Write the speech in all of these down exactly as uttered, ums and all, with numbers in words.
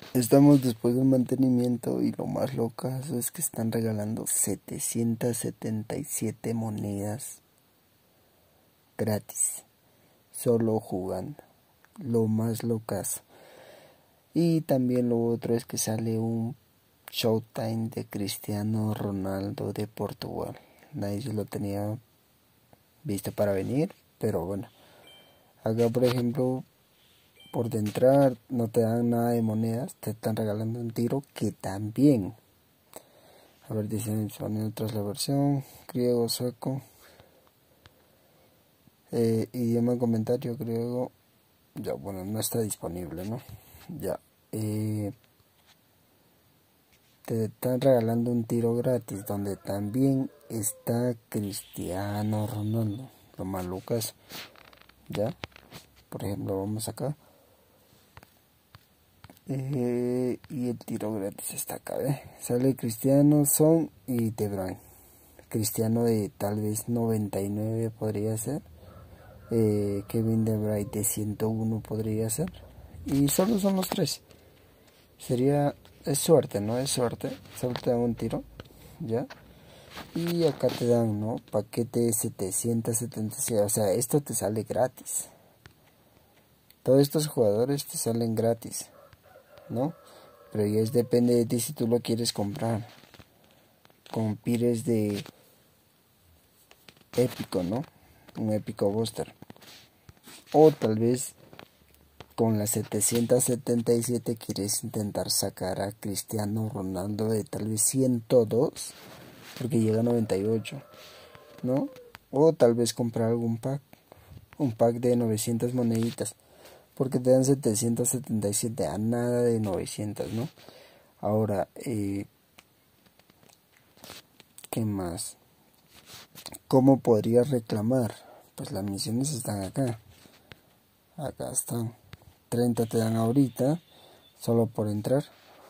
Estamos después de un mantenimiento y lo más locazo es que están regalando setecientas setenta y siete monedas gratis, solo jugando, lo más locazo. Y también lo otro es que sale un Showtime de Cristiano Ronaldo de Portugal. Nadie se lo tenía visto para venir, pero bueno. Acá por ejemplo, por de entrar no te dan nada de monedas, te están regalando un tiro que también. A ver, dicen sonido tras la versión, griego, sueco, eh, idioma comentario griego, ya bueno, no está disponible, ¿no? Ya, eh, te están regalando un tiro gratis donde también está Cristiano Ronaldo, lo más lucas, ya, por ejemplo vamos acá. Eh, y el tiro gratis está acá, ¿eh? Sale Cristiano, Son y De Bruyne. Cristiano de tal vez noventa y nueve podría ser. Eh, Kevin De Bruyne de ciento uno podría ser. Y solo son los tres. Sería, es suerte, ¿no? Es suerte. Solo te dan un tiro, ¿ya? Y acá te dan, ¿no? Paquete de setecientos setenta y seis. O sea, esto te sale gratis. Todos estos jugadores te salen gratis, ¿no? Pero ya es, depende de ti si tú lo quieres comprar con pires de épico, ¿no? Un épico booster, o tal vez con las setecientos setenta y siete quieres intentar sacar a Cristiano Ronaldo de tal vez ciento dos porque llega a noventa y ocho, ¿no? O tal vez comprar algún pack, un pack de novecientas moneditas, porque te dan setecientos setenta y siete a nada de novecientas, ¿no? Ahora, eh, ¿qué más? ¿Cómo podrías reclamar? Pues las misiones están acá. Acá están. treinta te dan ahorita, solo por entrar.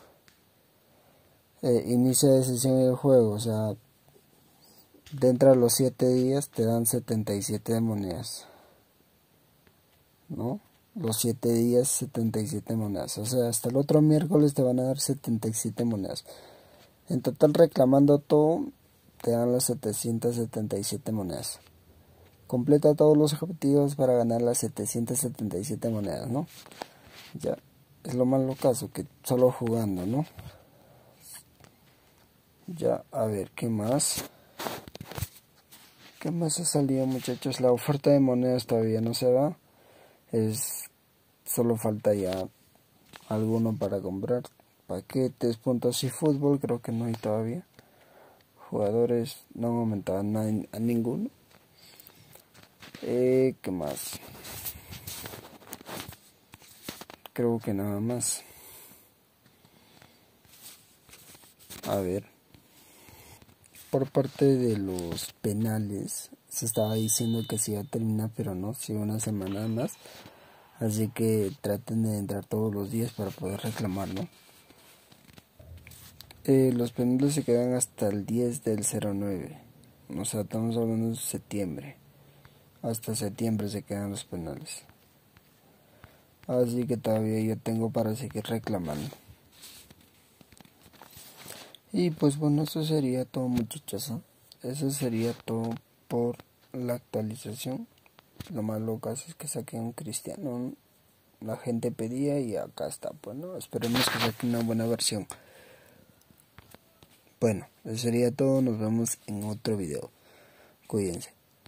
Eh, inicia de sesión del juego, o sea, dentro de los siete días te dan setenta y siete de monedas, ¿no? Los siete días, setenta y siete monedas. O sea, hasta el otro miércoles te van a dar setenta y siete monedas. En total, reclamando todo, te dan las setecientas setenta y siete monedas. Completa todos los objetivos para ganar las setecientas setenta y siete monedas, ¿no? Ya, es lo más locazo que solo jugando, ¿no? Ya, a ver, ¿qué más? ¿Qué más ha salido, muchachos? La oferta de monedas todavía no se va. Es, solo falta ya alguno para comprar. Paquetes, puntos y fútbol, creo que no hay todavía. Jugadores, no han aumentado nada a ninguno. Eh, ¿qué más? Creo que nada más. A ver. Por parte de los penales, se estaba diciendo que se iba a terminar, pero no, sigue una semana más. Así que traten de entrar todos los días para poder reclamar, ¿no? Eh, los penales se quedan hasta el diez del cero nueve. O sea, estamos hablando de septiembre. Hasta septiembre se quedan los penales. Así que todavía yo tengo para seguir reclamando. Y pues bueno, eso sería todo, muchachos, ¿eh? Eso sería todo por la actualización. Lo más loco es que saquen un Cristiano. La gente pedía y acá está. Pues no, esperemos que saquen una buena versión. Bueno, eso sería todo. Nos vemos en otro video. Cuídense.